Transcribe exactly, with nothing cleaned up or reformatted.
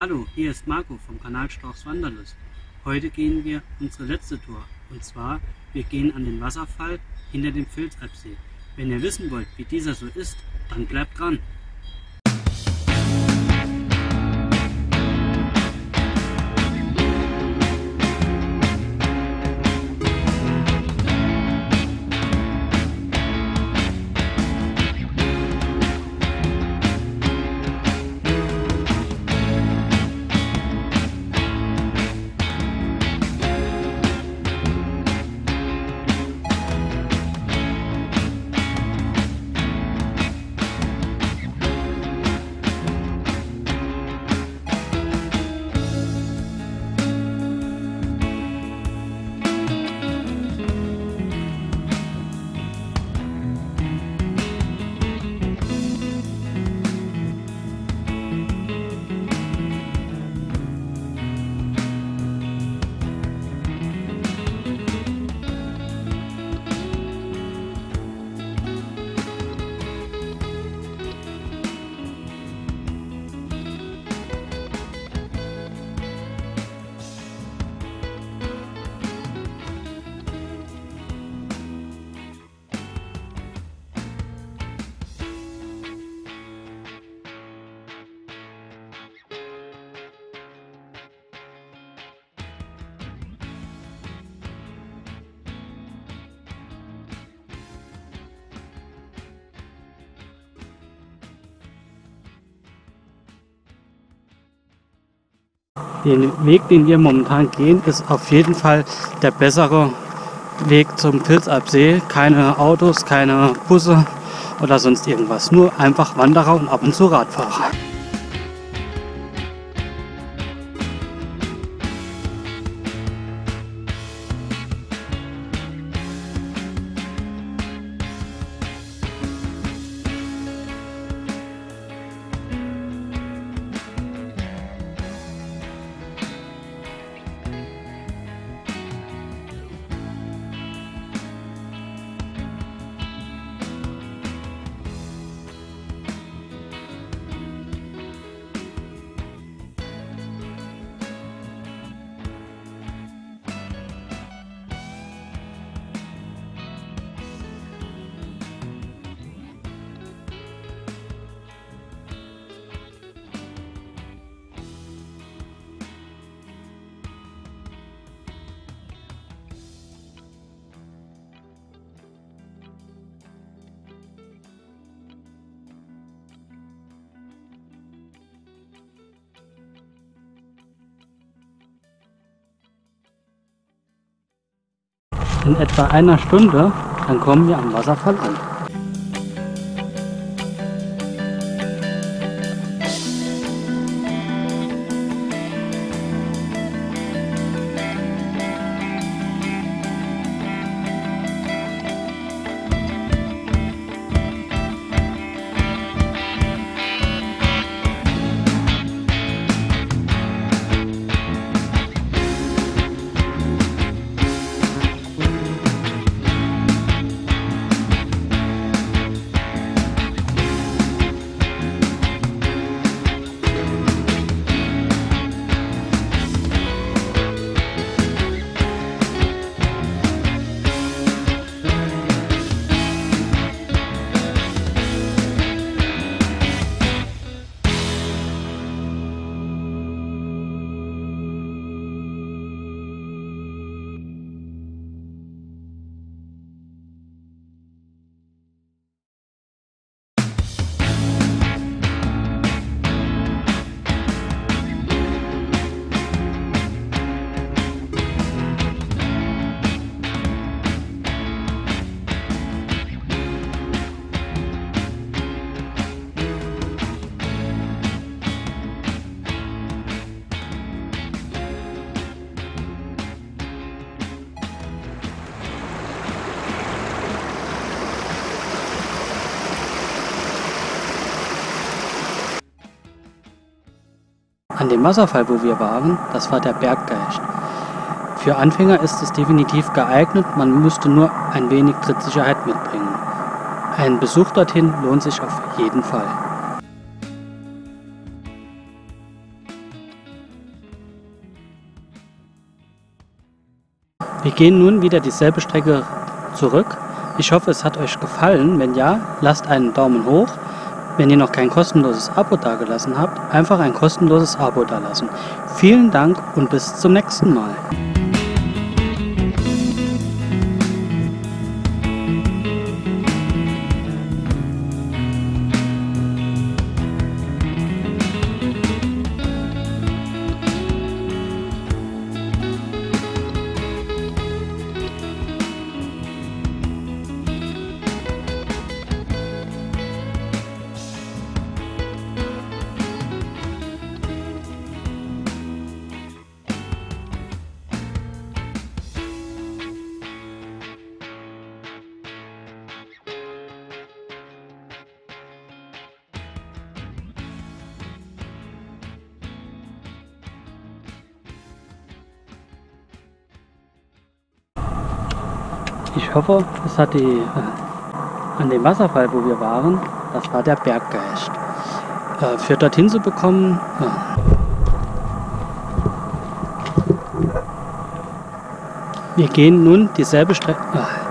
Hallo, hier ist Marco vom Kanal Storchs Wanderlust. Heute gehen wir unsere letzte Tour. Und zwar, wir gehen an den Wasserfall hinter dem Vilsalpsee. Wenn ihr wissen wollt, wie dieser so ist, dann bleibt dran! Der Weg, den wir momentan gehen, ist auf jeden Fall der bessere Weg zum Vilsalpsee. Keine Autos, keine Busse oder sonst irgendwas. Nur einfach Wanderer und ab und zu Radfahrer. In etwa einer Stunde, dann kommen wir am Wasserfall an. An dem Wasserfall, wo wir waren, das war der Berggeist. Für Anfänger ist es definitiv geeignet, man müsste nur ein wenig Trittsicherheit mitbringen. Ein Besuch dorthin lohnt sich auf jeden Fall. Wir gehen nun wieder dieselbe Strecke zurück. Ich hoffe, es hat euch gefallen. Wenn ja, lasst einen Daumen hoch. Wenn ihr noch kein kostenloses Abo dagelassen habt, einfach ein kostenloses Abo dalassen. Vielen Dank und bis zum nächsten Mal. Ich hoffe, es hat die, äh, an dem Wasserfall, wo wir waren, das war der Berggeist. Äh, für dorthin zu bekommen, äh, wir gehen nun dieselbe Strecke. Äh,